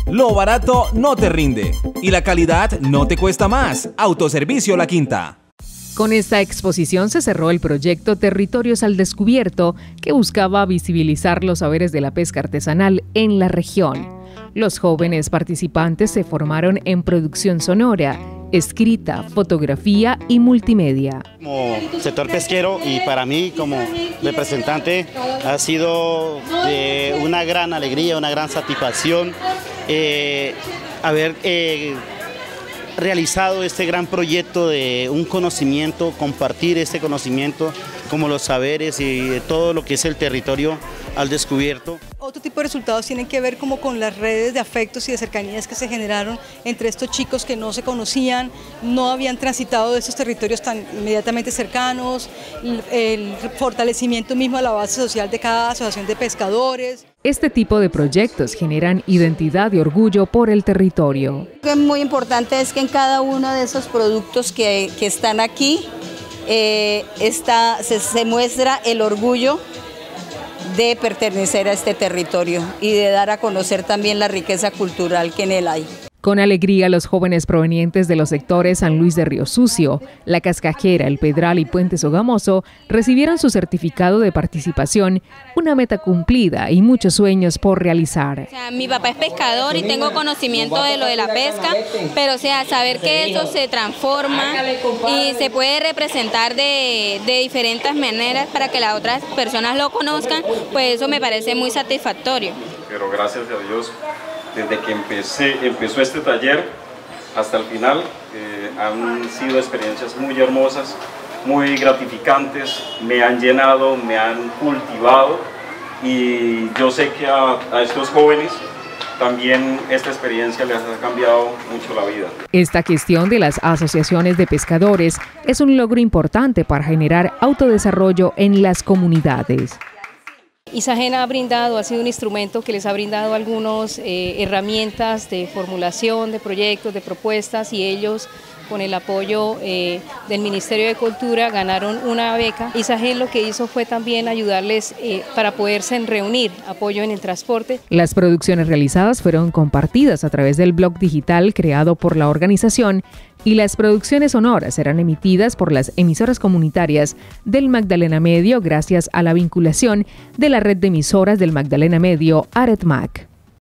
Lo barato no te rinde y la calidad no te cuesta más. Autoservicio La Quinta. Con esta exposición se cerró el proyecto Territorios al Descubierto, que buscaba visibilizar los saberes de la pesca artesanal en la región. Los jóvenes participantes se formaron en producción sonora, escrita, fotografía y multimedia. Como sector pesquero y para mí como representante ha sido una gran alegría, una gran satisfacción haber realizado este gran proyecto de un conocimiento, compartir este conocimiento como los saberes y todo lo que es el territorio al descubierto. Otro tipo de resultados tienen que ver como con las redes de afectos y de cercanías que se generaron entre estos chicos que no se conocían, no habían transitado de esos territorios tan inmediatamente cercanos, el fortalecimiento mismo de la base social de cada asociación de pescadores. Este tipo de proyectos generan identidad y orgullo por el territorio. Lo que es muy importante es que en cada uno de esos productos que están aquí se muestra el orgullo de pertenecer a este territorio y de dar a conocer también la riqueza cultural que en él hay. Con alegría, los jóvenes provenientes de los sectores San Luis de Río Sucio, La Cascajera, El Pedral y Puente Sogamoso recibieron su certificado de participación, una meta cumplida y muchos sueños por realizar. Mi papá es pescador y tengo conocimiento de lo de la pesca, pero saber que eso se transforma y se puede representar de diferentes maneras para que las otras personas lo conozcan, pues eso me parece muy satisfactorio. Pero gracias a Dios, desde que empezó este taller hasta el final, han sido experiencias muy hermosas, muy gratificantes, me han llenado, me han cultivado y yo sé que a estos jóvenes también esta experiencia les ha cambiado mucho la vida. Esta gestión de las asociaciones de pescadores es un logro importante para generar autodesarrollo en las comunidades. Isagen ha sido un instrumento que les ha brindado algunas herramientas de formulación de proyectos, de propuestas, y ellos, con el apoyo del Ministerio de Cultura, ganaron una beca. Isagen lo que hizo fue también ayudarles para poderse reunir, apoyo en el transporte. Las producciones realizadas fueron compartidas a través del blog digital creado por la organización, y las producciones sonoras serán emitidas por las emisoras comunitarias del Magdalena Medio gracias a la vinculación de la red de emisoras del Magdalena Medio, ARETMAC.